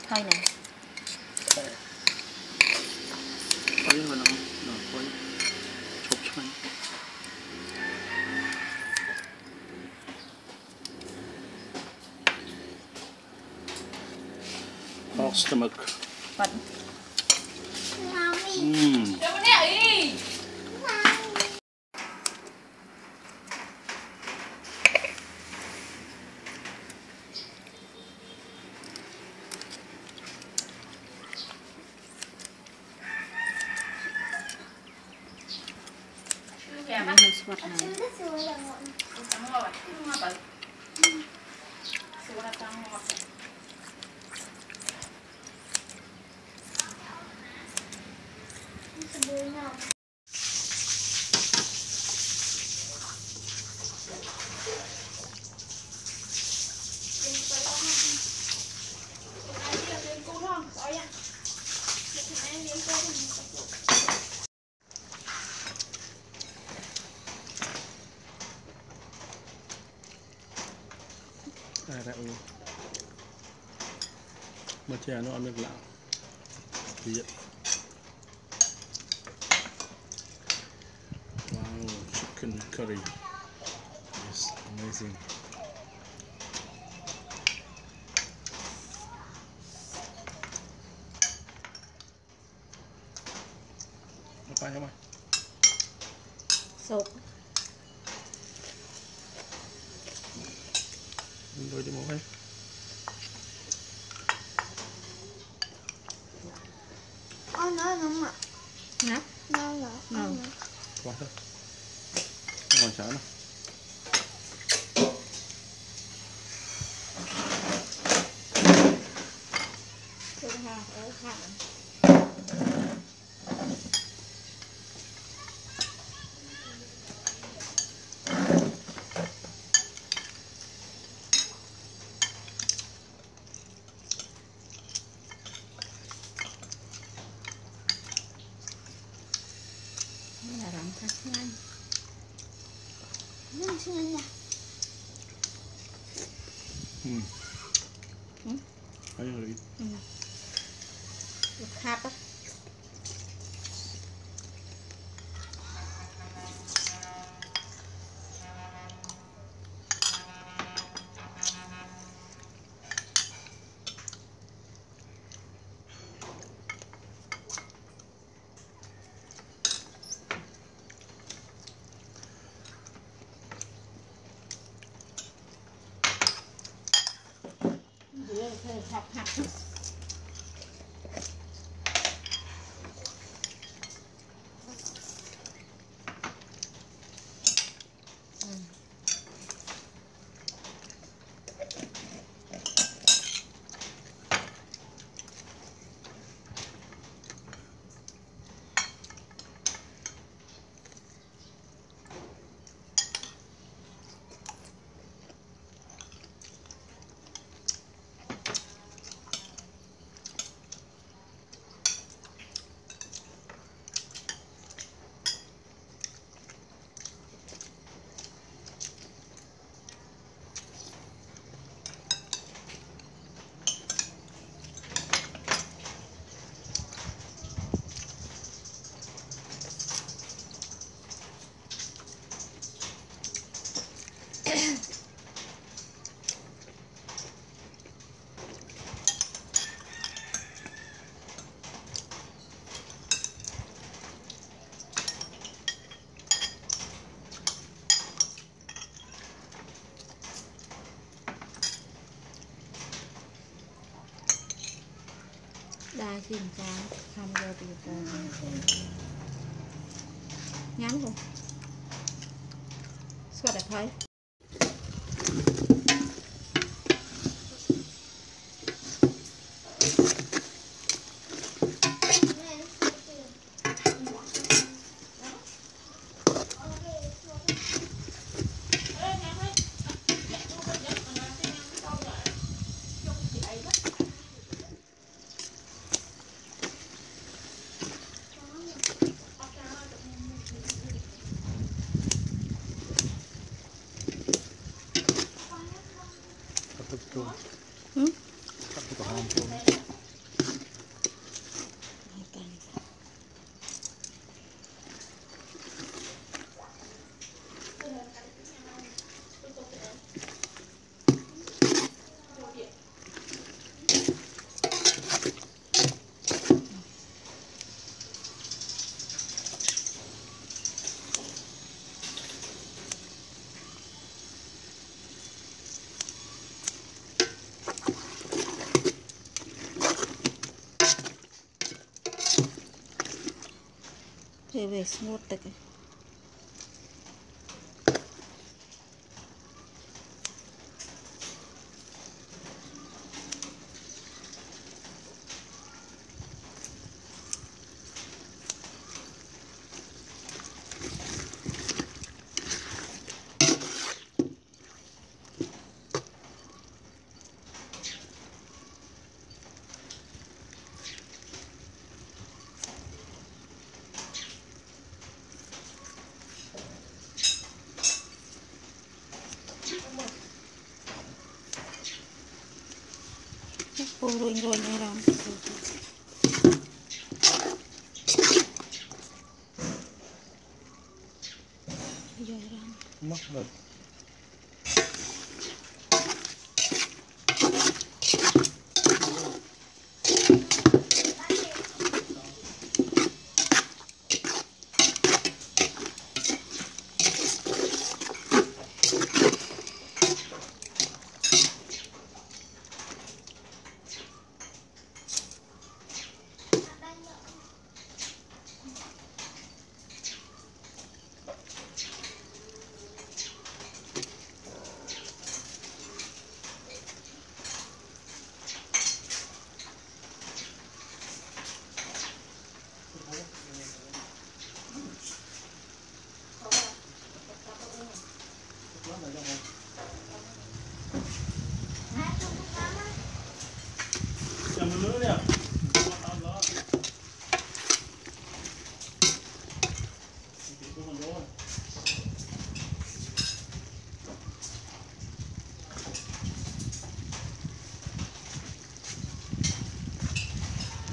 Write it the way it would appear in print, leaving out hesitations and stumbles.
Thôi nè. Quay vào nó quay chụp cho anh. Hot stomach. Vẫn. Mà chè nó ăn được lạ Việt. Wow, chicken curry is amazing. Apa ya, Mai? Sụp. Rồi đi một cái. Nó không ạ? Hả? Nó là Quá thôi. Ngon chán nào. Là làm thật nhanh. Nó xin anh nè. Ayo lagi. Được khát á. Học hạt. Đa xin chào, tham gia từ ngắn luôn. Sao đẹp thấy? về smooth được cái rồi rồi này làm rồi làm mất rồi. Chầm nữa nè.